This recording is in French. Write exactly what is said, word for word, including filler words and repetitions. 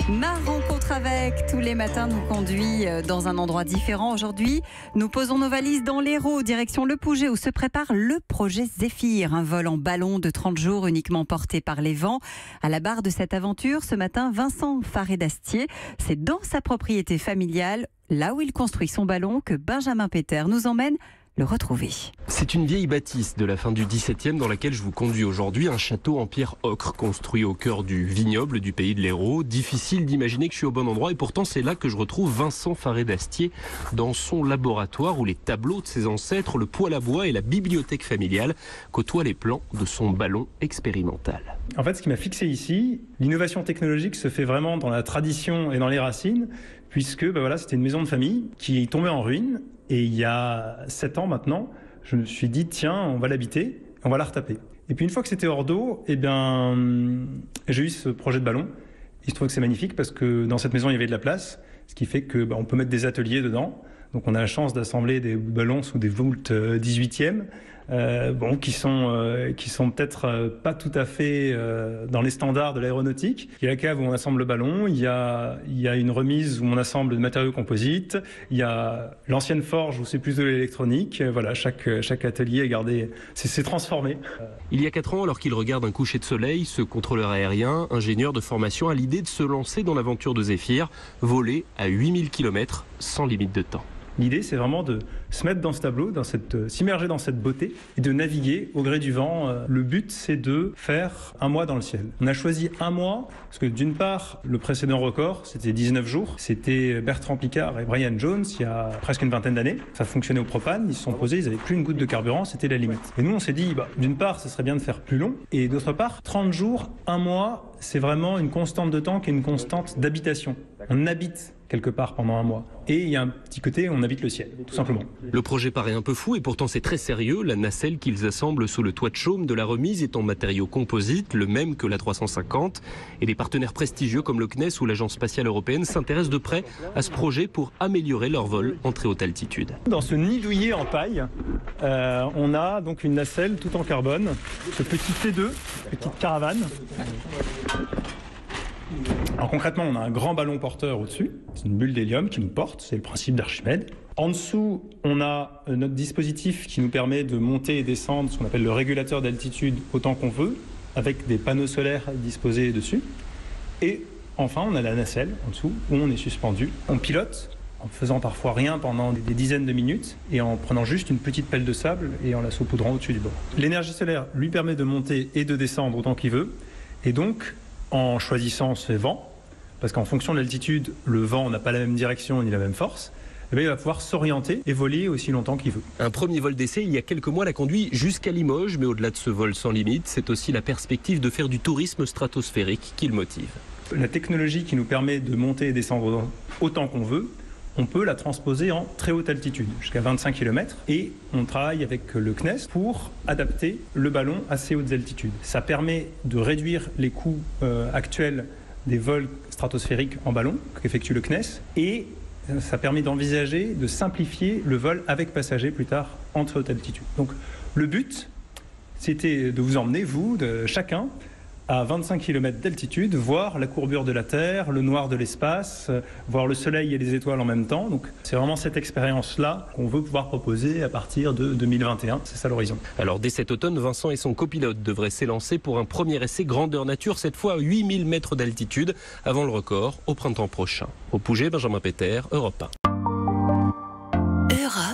Ma rencontre avec, tous les matins, nous conduit dans un endroit différent. Aujourd'hui, nous posons nos valises dans l'Hérault, direction Le Pouget, où se prépare le projet Zéphyr, un vol en ballon de trente jours uniquement porté par les vents. À la barre de cette aventure, ce matin, Vincent Faré-d'Astier, c'est dans sa propriété familiale, là où il construit son ballon, que Benjamin Peter nous emmène le retrouver. C'est une vieille bâtisse de la fin du dix-septième dans laquelle je vous conduis aujourd'hui, un château en pierre ocre construit au cœur du vignoble du pays de l'Hérault. Difficile d'imaginer que je suis au bon endroit et pourtant c'est là que je retrouve Vincent Faré-d'Astier dans son laboratoire où les tableaux de ses ancêtres, le poêle à bois et la bibliothèque familiale côtoient les plans de son ballon expérimental. En fait, ce qui m'a fixé ici, l'innovation technologique se fait vraiment dans la tradition et dans les racines, puisque ben voilà, c'était une maison de famille qui est tombée en ruine. Et il y a sept ans maintenant, je me suis dit, tiens, on va l'habiter, on va la retaper. Et puis une fois que c'était hors d'eau, eh bien, j'ai eu ce projet de ballon. Il se trouve que c'est magnifique parce que dans cette maison, il y avait de la place, ce qui fait que bah, on peut mettre des ateliers dedans. Donc on a la chance d'assembler des ballons sous des volts dix-huitième, euh, bon, qui sont, euh, qui sont peut-être euh, pas tout à fait euh, dans les standards de l'aéronautique. Il y a la cave où on assemble le ballon, il y a, il y a une remise où on assemble de matériaux composites, il y a l'ancienne forge où c'est plus de l'électronique. Voilà, chaque, chaque atelier est gardé, c'est, c'est transformé. Il y a quatre ans, alors qu'il regarde un coucher de soleil, ce contrôleur aérien, ingénieur de formation, a l'idée de se lancer dans l'aventure de Zéphyr, voler à huit mille kilomètres sans limite de temps. L'idée, c'est vraiment de se mettre dans ce tableau, dans cette, euh, s'immerger dans cette beauté et de naviguer au gré du vent. Euh, le but, c'est de faire un mois dans le ciel. On a choisi un mois parce que d'une part, le précédent record, c'était dix-neuf jours. C'était Bertrand Piccard et Brian Jones il y a presque une vingtaine d'années. Ça fonctionnait au propane, ils se sont posés, ils n'avaient plus une goutte de carburant, c'était la limite. Et nous, on s'est dit, bah, d'une part, ce serait bien de faire plus long. Et d'autre part, trente jours, un mois, c'est vraiment une constante de temps qui est une constante d'habitation. On habite quelque part pendant un mois. Et il y a un petit côté, on habite le ciel, tout simplement. Le projet paraît un peu fou et pourtant c'est très sérieux. La nacelle qu'ils assemblent sous le toit de chaume de la remise est en matériaux composites, le même que la trois cent cinquante. Et des partenaires prestigieux comme le C N E S ou l'Agence spatiale européenne s'intéressent de près à ce projet pour améliorer leur vol en très haute altitude. Dans ce nid douillet en paille, euh, on a donc une nacelle tout en carbone, ce petit T deux, petite caravane. Alors concrètement, on a un grand ballon porteur au-dessus, c'est une bulle d'hélium qui nous porte, c'est le principe d'Archimède. En dessous, on a notre dispositif qui nous permet de monter et descendre, ce qu'on appelle le régulateur d'altitude autant qu'on veut, avec des panneaux solaires disposés dessus. Et enfin, on a la nacelle en dessous, où on est suspendu. On pilote en faisant parfois rien pendant des dizaines de minutes et en prenant juste une petite pelle de sable et en la saupoudrant au-dessus du bord. L'énergie solaire lui permet de monter et de descendre autant qu'il veut, et donc en choisissant ses vents, parce qu'en fonction de l'altitude, le vent n'a pas la même direction ni la même force, eh bien, il va pouvoir s'orienter et voler aussi longtemps qu'il veut. Un premier vol d'essai, il y a quelques mois, l'a conduit jusqu'à Limoges, mais au-delà de ce vol sans limite, c'est aussi la perspective de faire du tourisme stratosphérique qui le motive. La technologie qui nous permet de monter et descendre autant qu'on veut, on peut la transposer en très haute altitude, jusqu'à vingt-cinq kilomètres, et on travaille avec le C N E S pour adapter le ballon à ces hautes altitudes. Ça permet de réduire les coûts euh, actuels des vols stratosphériques en ballon qu'effectue le C N E S, et ça permet d'envisager de simplifier le vol avec passagers plus tard en très haute altitude. Donc le but, c'était de vous emmener, vous, de chacun, à vingt-cinq kilomètres d'altitude, voir la courbure de la Terre, le noir de l'espace, euh, voir le soleil et les étoiles en même temps. Donc c'est vraiment cette expérience-là qu'on veut pouvoir proposer à partir de deux mille vingt et un. C'est ça l'horizon. Alors dès cet automne, Vincent et son copilote devraient s'élancer pour un premier essai grandeur nature, cette fois à huit mille mètres d'altitude, avant le record au printemps prochain. Au Pouget, Benjamin Peter, Europe un. Europe.